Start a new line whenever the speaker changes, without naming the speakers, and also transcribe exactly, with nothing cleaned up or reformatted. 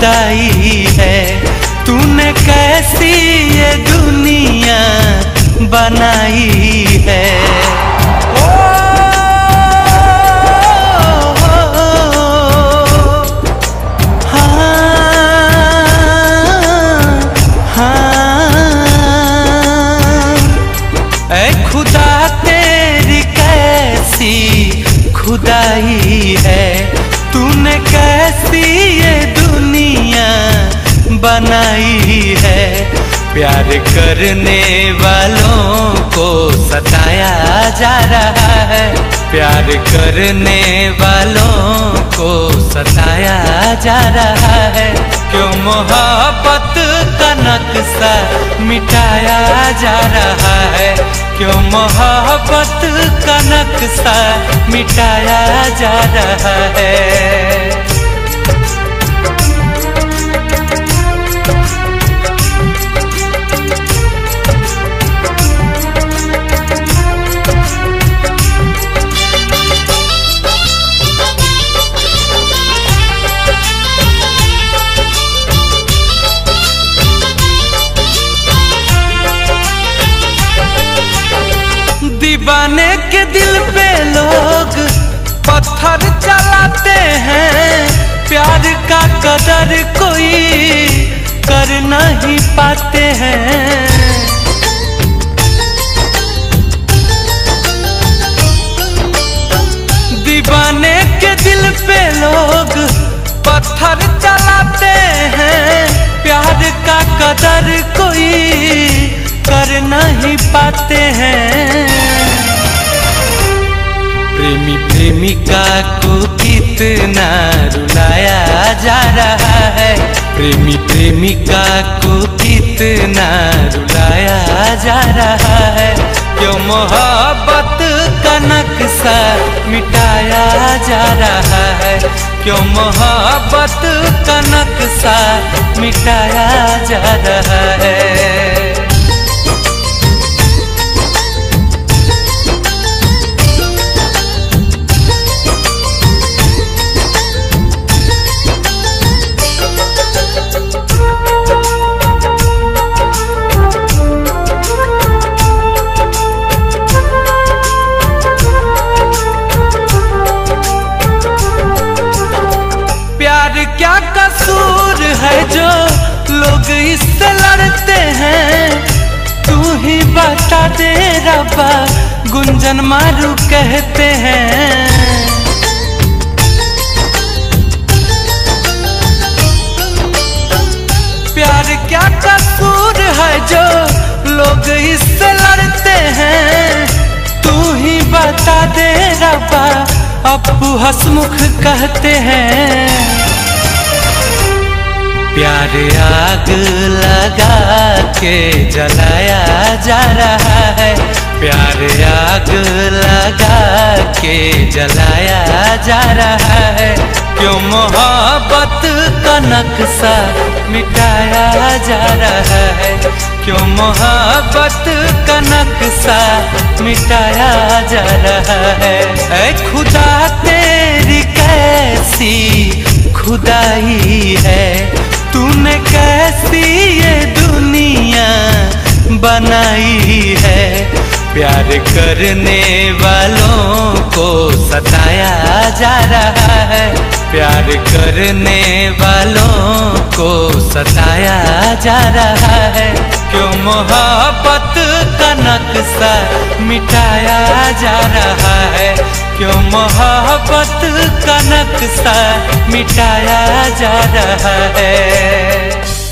जुदाई है। तूने कैसी ये दुनिया बनाई है। खुदाई है, तूने कैसी ये दुनिया बनाई है। प्यार करने वालों को सताया जा रहा है, प्यार करने वालों को सताया जा रहा है। क्यों मोहब्बत का नक्शा मिटाया जा रहा है, क्यों मोहब्बत का नक्शा मिटाया जा रहा है। दीवाने के दिल पे लोग पत्थर चलाते हैं, प्यार का कदर कोई कर नहीं पाते हैं। दीवाने के दिल पे लोग पत्थर चलाते हैं, प्यार का कदर कोई कर नहीं पाते हैं। प्रेमी प्रेमिका को कितना रुलाया जा रहा है, प्रेमी प्रेमिका को कितना रुलाया जा रहा है। क्यों मोहब्बत का नक्शा मिटाया जा रहा है, क्यों मोहब्बत का नक्शा मिटाया जा रहा है। क्या कसूर है जो लोग इससे लड़ते हैं, तू ही बता दे रब्बा, गुंजन मारू कहते हैं। प्यार क्या कसूर है जो लोग इससे लड़ते हैं, तू ही बता दे रब्बा, अप्पू हंसमुख कहते हैं। प्यार आग लगा के जलाया जा रहा है, प्यार आग लगा के जलाया जा रहा है। क्यों मोहब्बत का नक्शा मिटाया जा रहा है, क्यों मोहब्बत का नक्शा मिटाया जा रहा है। ऐ खुदा तेरी कैसी खुदाई है, तूने कैसी ये दुनिया बनाई है। प्यार करने वालों को सताया जा रहा है, प्यार करने वालों को सताया जा रहा है। क्यों मोहब्बत का नक्शा मिटाया जा रहा है, क्यों मोहब्बत का नक्शा मिटाया जा रहा है।